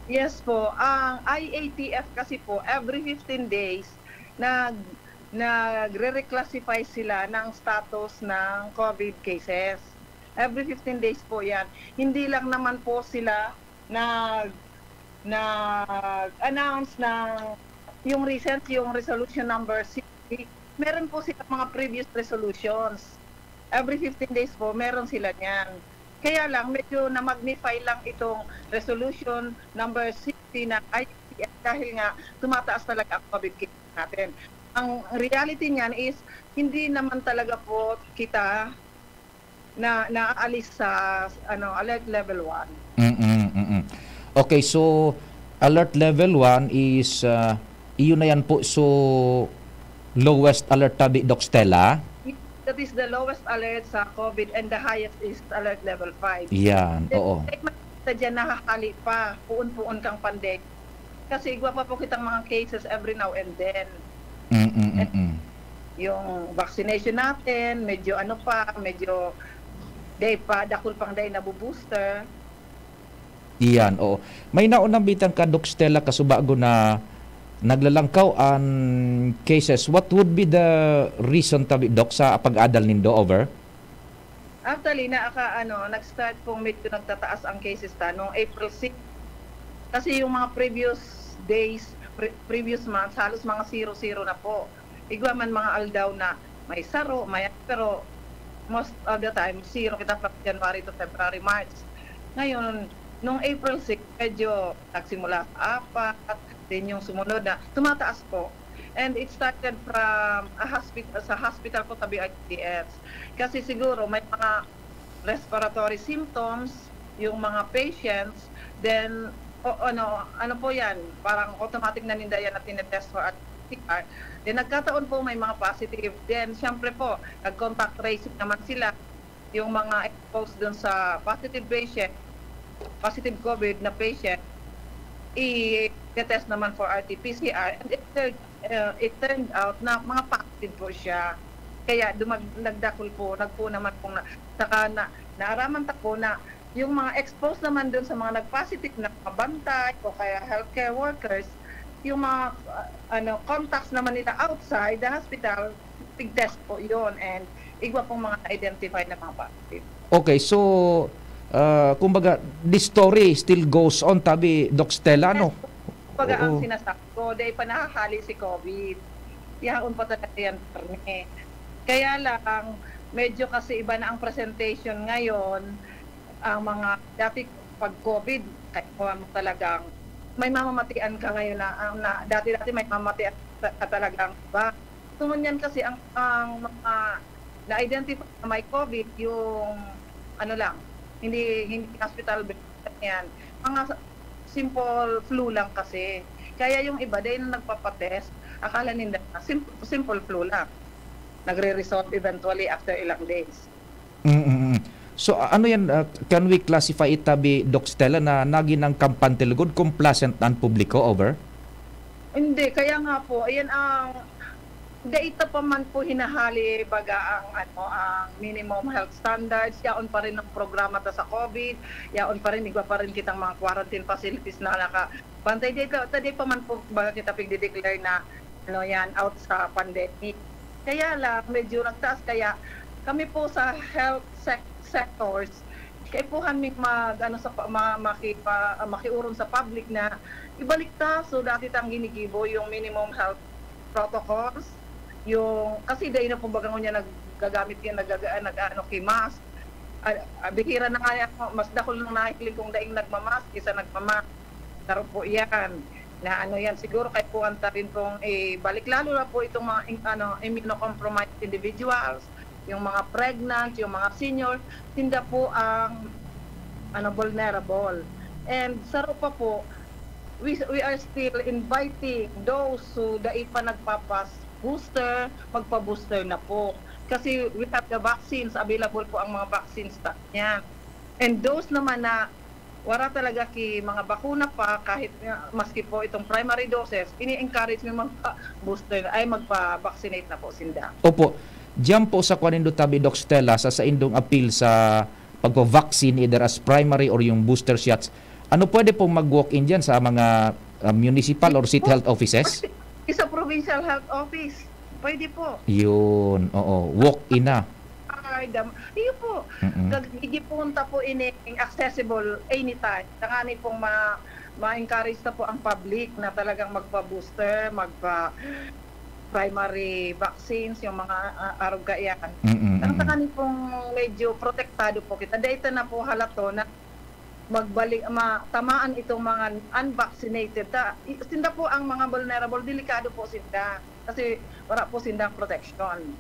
Yes po, ang IATF kasi po every 15 days nag nagre-reclassify sila ng status ng COVID cases. Every 15 days po 'yan. Hindi lang naman po sila nag nag-announce ng yung resolution number 60. Meron po sila mga previous resolutions. Every 15 days po meron sila niyan. Kaya lang medyo na-magnify lang itong resolution number 60 na ICF dahil nga tumataas talaga ang COVID case natin. Ang reality niyan is hindi naman talaga po kita na naaalis sa alert level 1. Okay, so alert level 1 is iyon na yan po, so lowest alert tabi Doc Stella. That is the lowest alert sa COVID and the highest is alert level 5. Yan, oo. Sa dyan nakakali pa, puon-puon kang pandemic. Kasi igwa pa po kitang mga cases every now and then. Yung vaccination natin, medyo medyo dakul pang day na booster. Iyan, oo. May naunang bitang ka, Doc Stella, kasubago na naglalangkaw ang cases. What would be the reason tabi, Doc, sa pag-adal nindo over? Actually, nag-start pong medyo nagtataas ang cases noong April 6. Kasi yung mga previous days, previous months, halos mga 0-0 na po. Igwa man mga aldaw na may saro, pero most of the time, 0 kita from January to February, March. Ngayon, noong April 6, medyo nagsimula sa 4, din yung sumunod na tumataas po. And it started from sa hospital po tabi ITS. Kasi siguro may mga respiratory symptoms yung mga patients, then ano po yan, parang automatic na ninda yan na tinetest for PCR. Then nagkataon po may mga positive. Then syempre po, nag-contact tracing naman sila, yung mga exposed dun sa positive patient, positive COVID na patient, i-test naman for RT-PCR, and it turned out na mga positive po siya. Kaya nagpo naman po saka naaraman ta po na yung mga exposed naman dun sa mga nag-positive na bantay o kaya healthcare workers, yung mga contacts naman nila outside the hospital, tig-test po yun, and igwa pong mga na-identify na mga positive. Okay, so kumbaga, this story still goes on tabi, Doc Stella, no? Kumbaga ang sinasabi ko, dahil pa nakakali si COVID. Yaon pa talaga yan, Perme. Kaya lang, medyo kasi iba na ang presentation ngayon. Ang mga, dati pag COVID, kaya mo talagang, may mamamatian ka ngayon na dati may mamamatian ka talagang ba? Tumunyan kasi ang mga na-identify na may COVID, yung hindi hospital bed yan. Mga simple flu lang kasi. Kaya yung iba dahil na nagpapatest, akala nila simple flu lang. Nagre-resolve eventually after ilang days. So ano yan, can we classify it tabi, Doc Stella, na naging ang kampantilgod complacent ang publiko over? Hindi, kaya nga po, ayan ang data pa man po hinahali baga ang minimum health standards, yaon pa rin ang programa ta sa COVID, yaon pa rin, igwa pa rin kitang mga quarantine facilities na nakapantay dito. Tadi pa man po baga kita pigde-declare na yan, out sa pandemic. Kaya lang, medyo nagtaas, kaya kami po sa health sectors, kaya po kami makiuron sa public na ibalik ta, so dati tang ginigibo yung minimum health protocols, yung kasi dahil na kumbaga niya nagagamit yan kimas. Bihira na nga mas dakol nang nahilig kung daing nagmamask isa nagmamask. Taro po yan na yan siguro kay po anta rin pong balik, lalo na po itong mga immunocompromised individuals, yung mga pregnant, yung mga senior, tinda po ang vulnerable. And saro pa po, we are still inviting those who dai pa booster, magpa-booster na po. Kasi we have the vaccines, available po ang mga vaccines niya. And those naman na wala talaga mga bakuna pa, kahit maski po itong primary doses, ini-encourage ng magpa-booster ay magpa-vaccinate na po sinda. Opo. Diyan po sa kwanindo tabi, Doc Stella, sa indong appeal sa pagpa-vaccine either as primary or yung booster shots, Ano pwede pong mag-walk-in dyan sa mga municipal or city health offices? Sa provincial health office. Pwede po. Yun, oo. Walk-in na. Iyo po. Mm-mm. Gigipunta po ini accessible anytime. Tangani pong ma-encourage na po ang public na talagang magpa-booster, primary vaccines, yung mga arugayaan. Ang tangani pong medyo protektado po kita. Dito na po halato na tamaan itong mga unvaccinated. Sinda po ang mga vulnerable, delikado po sinda. Kasi wala po sindang protection.